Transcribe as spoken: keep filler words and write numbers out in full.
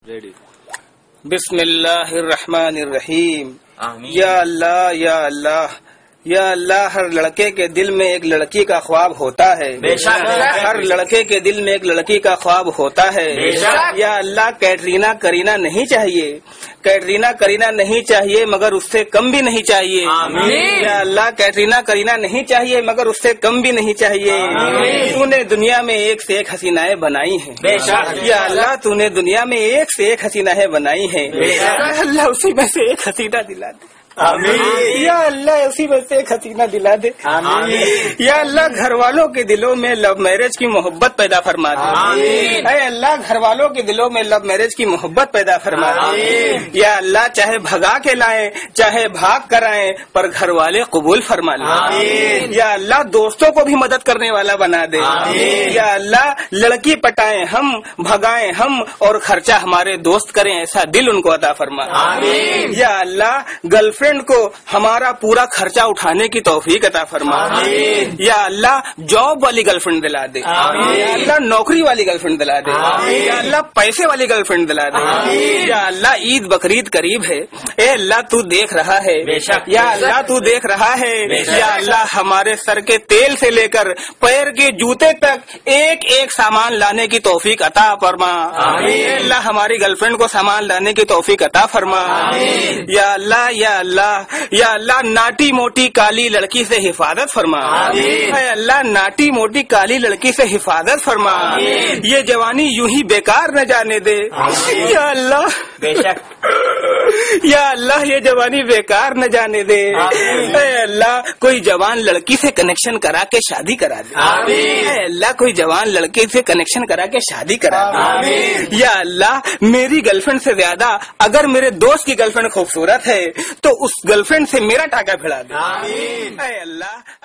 بسم اللہ الرحمن الرحیم. آمین. یا اللہ یا اللہ یا اللہ، ہر لڑکے کے دل میں ایک لڑکی کا خواب ہوتا ہے. بے شک. ہر لڑکے کے دل میں ایک لڑکی کا خواب ہوتا ہے. بے شک. یا اللہ، کیٹرینا کرینا نہیں چاہیے، کیٹرینا کرینا نہیں چاہیے مگر اس سے کم بھی نہیں چاہیے. آمین. یا اللہ، کیٹرینا کرینا نہیں چاہیے مگر اس سے کم بھی نہیں چاہیے. آمین. تو نے دنیا میں ایک سے ایک حسینائیں بنائی ہیں. بے شک. یا اللہ، تو نے دنیا میں ایک سے ایک حسینائیں بنائی ہیں. بے شک. اللہ اسی میں سے ایک حسینہ دلا دے. آمین. یا اللہ، اسی میں سے ایک حسینہ دلا دے. آمین. یا اللہ، گھر والوں کے دلوں میں لو میرج کی محبت پیدا فرما دے. آمین. اے اللہ، گھر والوں کے دلوں میں لو میرج کی محبت پیدا فرما دے. آمین. یا اللہ، چاہے بھگا کے لائیں چاہے بھاگ کر آئیں پر گھر والے قبول فرما لیں. آمین. یا اللہ، دوستوں کو بھی مدد کرنے والا بنا دے. آمین. یا اللہ، لڑکی پٹائیں ہم، بھگائیں ہم اور خرچہ ہمارے دوست کریں، ایسا دل ان کو عطا فرما. آمین. یا اللہ، گرل فرینڈ کو ہمارا پورا خرچہ اٹھانے کی توفیق عطا فرما. آمین. یا اللہ، جاب والی گرل فرینڈ دلا دے. آمین. یا اللہ، نوکری والی گرل فرینڈ دلا دے. آمین. یا اللہ، پیسے والی گرل فرینڈ دلا دے. آمین. یا اللہ، عید بقرعید قریب ہے، اے اللہ تو دیکھ رہا ہے. بے شک. یا اللہ، تو دیکھ رہا ہے. بے شک. یا اللہ، ہمارے سر کے تیل سے لے کر پیر کے جوتے تک ایک ایک سامان لانے کی توفیق عطا فرما. آمین. اے اللہ، ہماری گرل فرینڈ کو سامان لانے کی توفیق عطا فرما. آمین. یا اللہ یا اللہ یا اللہ، ناٹی موٹی کالی لڑکی سے حفاظت فرما. آمین. اے اللہ، ناٹی موٹی کالی لڑکی سے حفاظت فرما. آمین. یہ جوانی یوں ہی بیکار نہ جانے دے. آمین. یا اللہ بے شک. یا اللہ، یہ جوانی بیکار نہ جانے دے. آمین. اے اللہ، کوئی جوان لڑکی سے کنیکشن کرا کے شادی کرا دے. آمین. اے اللہ، کوئی جوان لڑکی سے کنیکشن کرا کے شادی کرا دے. آمین. یا اللہ، میری گرل فرینڈ سے زیادہ اگر میرے دوست کی گرل فرینڈ خوبصورت ہے تو اس گرل فرینڈ سے میرا ٹاکا پھیلا دے. آمین. اے اللہ